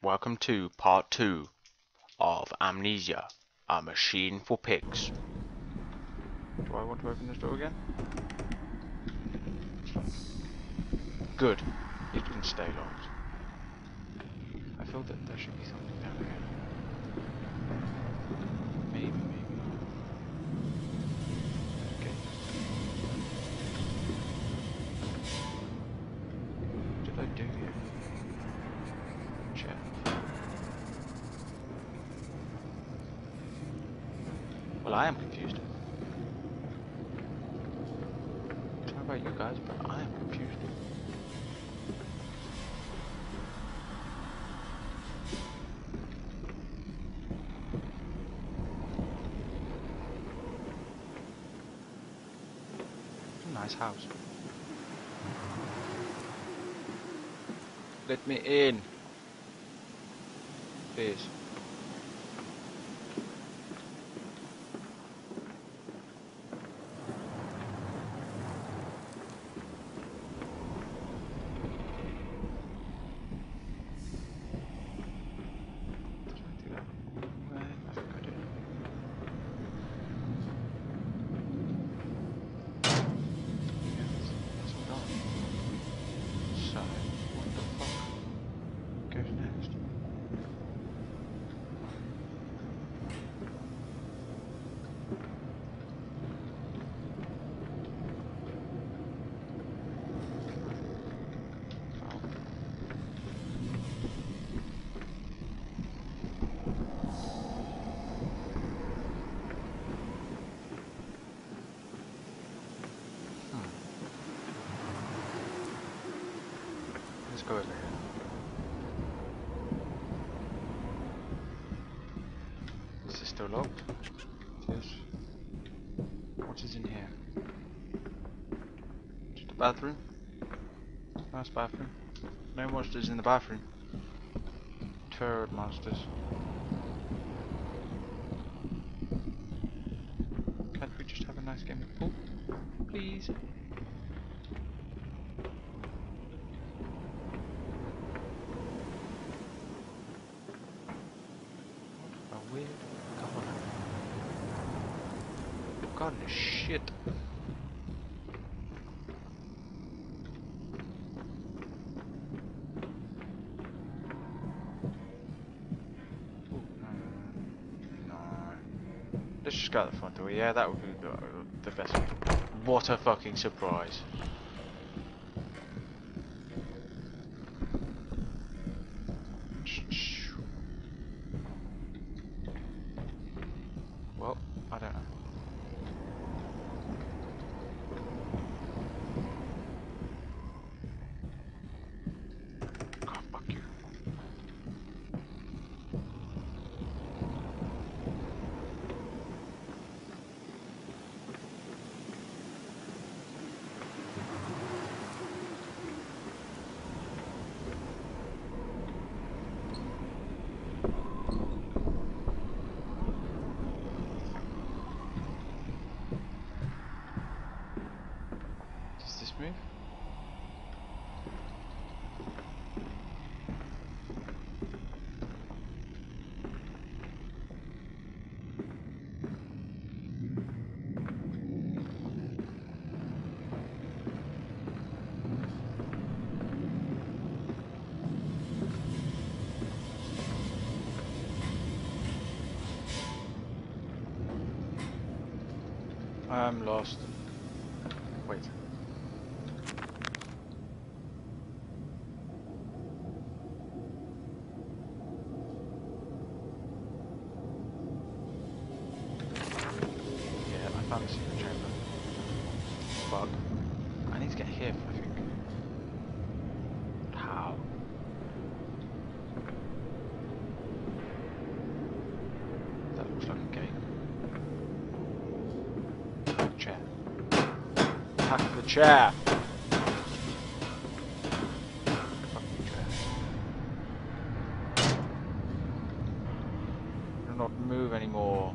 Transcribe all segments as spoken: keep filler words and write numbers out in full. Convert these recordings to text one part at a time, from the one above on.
Welcome to part two of Amnesia, a machine for pigs. Do I want to open this door again? Good. It can stay locked. I feel that there should be something down here. Maybe, maybe not. Okay. What did I do here? Check. Well, I am confused. I don't know about you guys, but I am confused. Nice house. Let me in, please. Let's go over here. Is this still locked? It is. What is in here? Just a bathroom? Nice bathroom. No monsters in the bathroom. Turd monsters. Can't we just have a nice game of pool? Please? Weird garden. The garden is shit. Ooh, no, no. Let's just go out the front door. Yeah, that would be the, the best. What a fucking surprise. Well, I don't know. God, fuck you. Does this move? I'm lost. Wait. Yeah, I found the secret chamber. Fuck. I need to get here, I think. How? That looks like a gate. Chair. Attack the chair! Fucking chair. Do not move anymore.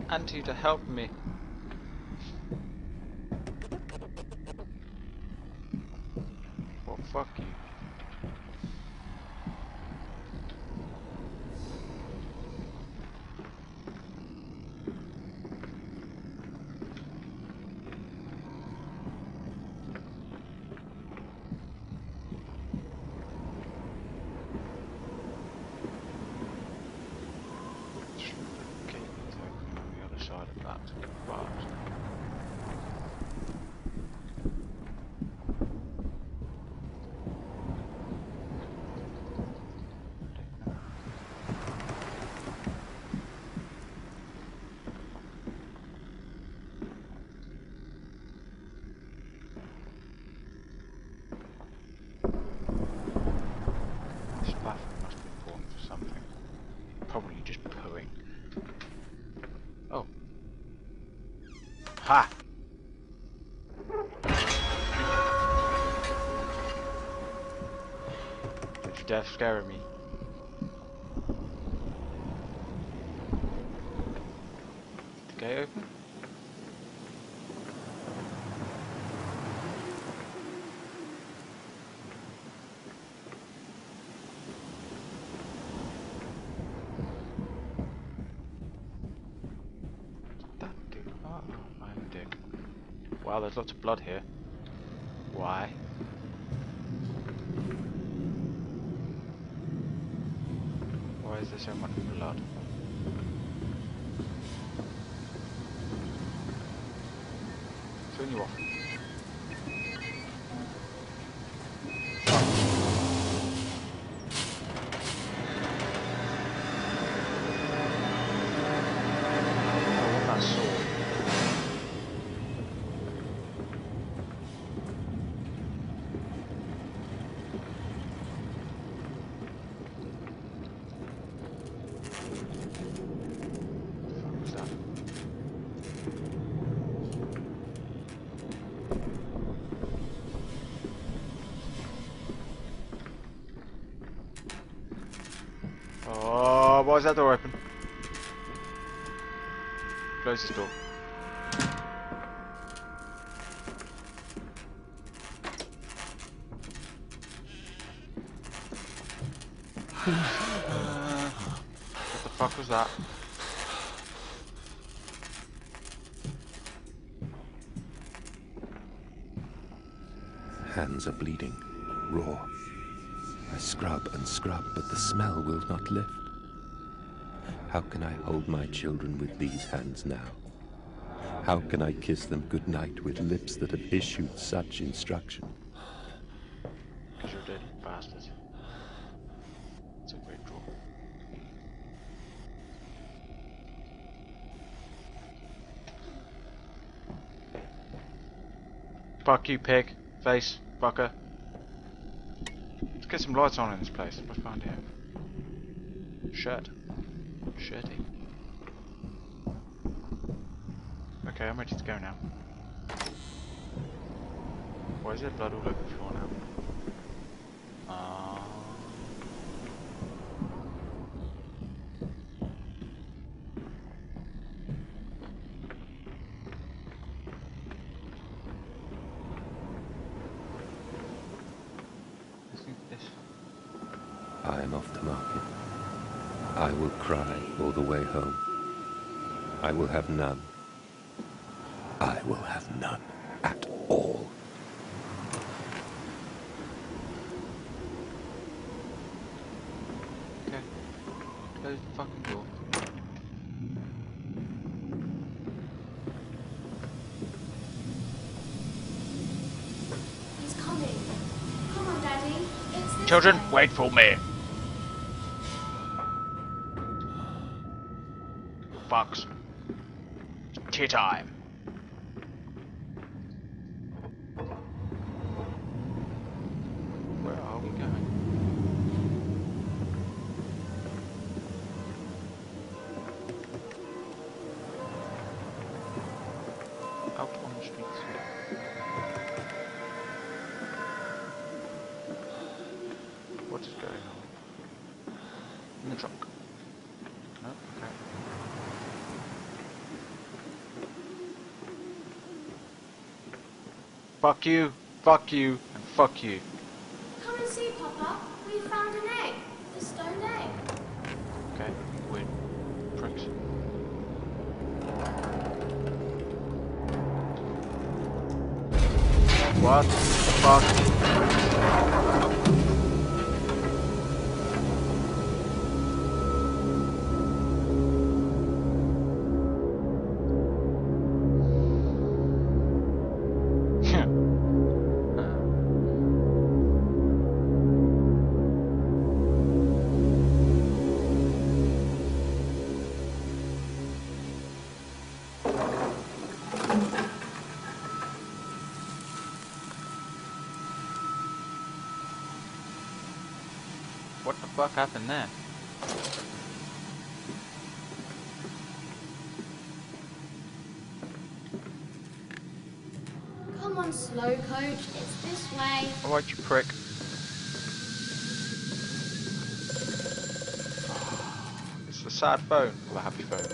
Auntie to help me. Well, fuck you. Side of that, but this bathroom must be important for something. Probably just pooing. Oh. Ha! It's death scaring me. The gate open? That dude. Oh, my own dick. Wow, there's lots of blood here. Why? Why is there so much blood? Turn you off. I want that sword. Oh, why is that door open? Close this door. uh, what the fuck was that? Hands are bleeding, raw. I scrub and scrub, but the smell will not lift. How can I hold my children with these hands now? How can I kiss them goodnight with lips that have issued such instruction? Because you're dead, bastard. It's a great draw. Fuck you, pig. Face. Fucker. Let's get some lights on in this place. What's behind here? Shirt. Shirty. Okay, I'm ready to go now. Why is there blood all over the floor now? Uh... I think this... I am off to market. I will cry all the way home. I will have none. I will have none at all. Okay. Close the fucking door. He's coming. Come on, Daddy. It's this Children, way. wait for me. Fucks. It's tea time. Where are we going? Out on the streets. What is going on? In the trunk. No? Okay. Fuck you, fuck you, and fuck you. Come and see, Papa. We found an egg. The stoned egg. Okay, weird pricks. What the fuck? What the fuck happened there? Come on, slow coach. It's this way. Alright, you prick. It's the sad phone, or the happy phone.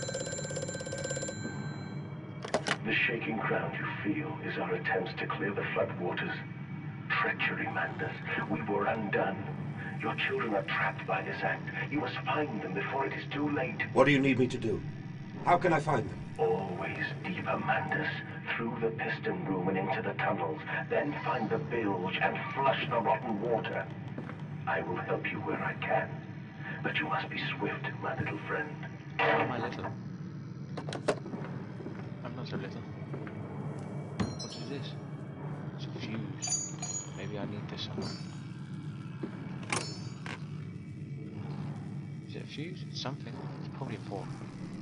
The shaking ground you feel is our attempts to clear the floodwaters. Treachery, Mandus. We were undone. Your children are trapped by this act. You must find them before it is too late. What do you need me to do? How can I find them? Always deeper, Mandus. Through the piston room and into the tunnels. Then find the bilge and flush the rotten water. I will help you where I can. But you must be swift, my little friend. Am I little? I'm not so little. What is this? It's a fuse. Maybe I need this somewhere. Is it a fuse? It's something. It's probably important.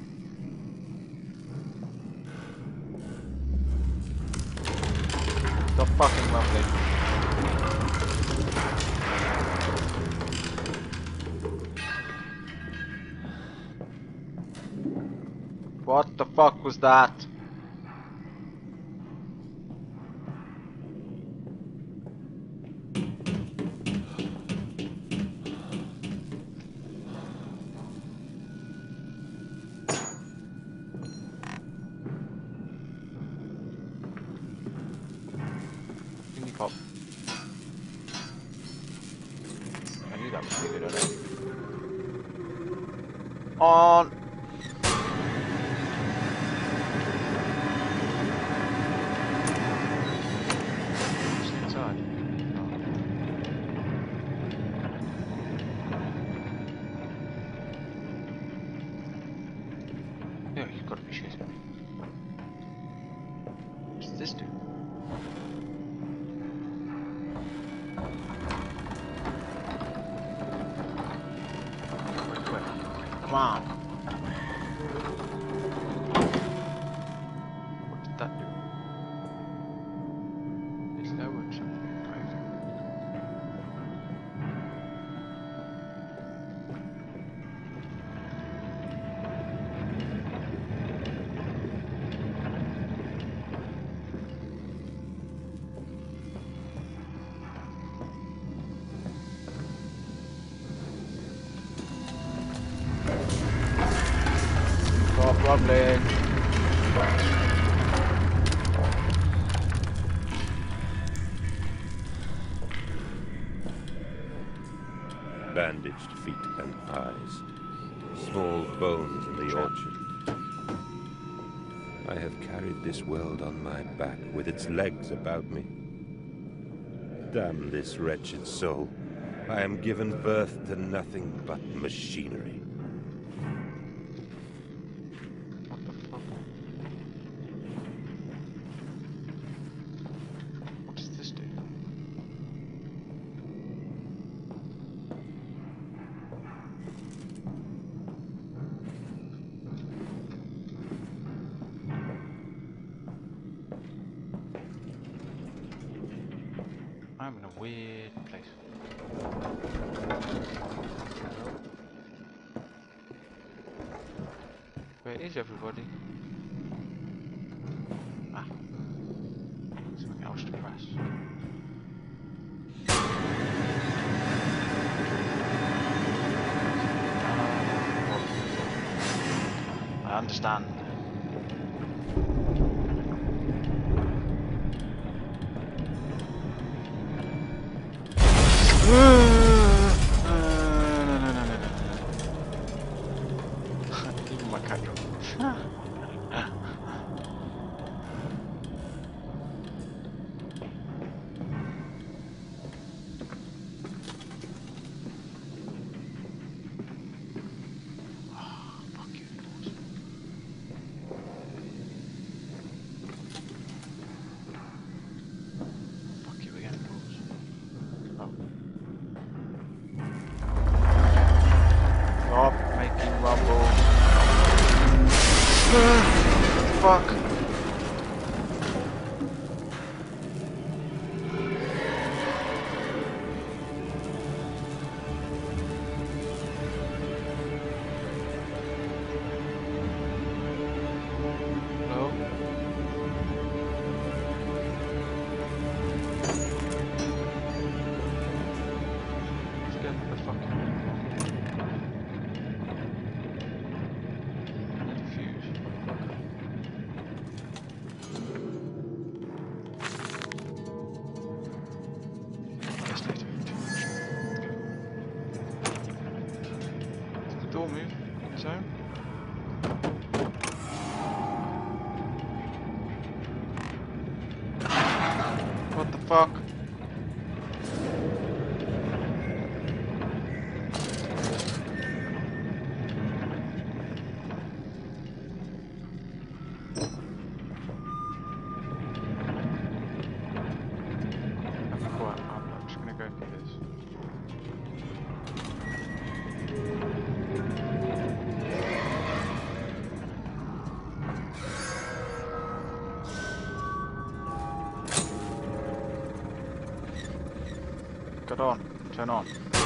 Stop fucking rumbling. What the fuck was that? Pop. I knew that was pretty good, alright. On! Just inside. Yeah, you've got to be shit. What's this do? Come on. What did that do? Is that what something crazy? Stop rumbling. Bandaged feet and eyes. Small bones in the orchard. I have carried this world on my back with its legs about me. Damn this wretched soul. I am given birth to nothing but machinery. What the fuck? What does this do? I'm in a weird place. Where is everybody? Ah. Something else to press. Uh, I understand. Stop making rumble. Fuck. Hello? Let's get the fuck out. Door move on its own. What the fuck? What? I'm just gonna go for this. Get on. Turn on.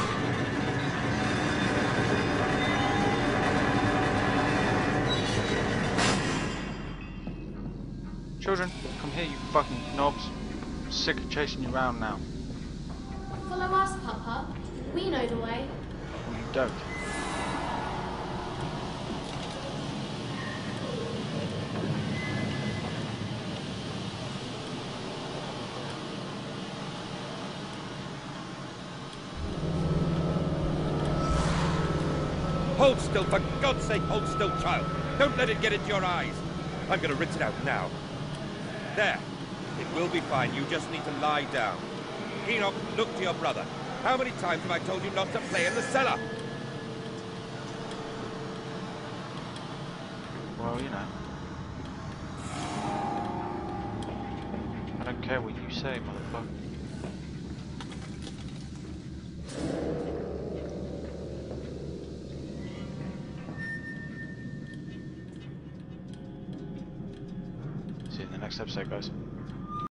Children, come here, you fucking knobs. I'm sick of chasing you around now. Follow us, Papa. We know the way. Well, you don't. Hold still, for God's sake, hold still, child. Don't let it get into your eyes. I'm gonna rinse it out now. There. It will be fine. You just need to lie down. Enoch, look to your brother. How many times have I told you not to play in the cellar? Well, you know. I don't care what you say, motherfucker. See you in the next episode, guys.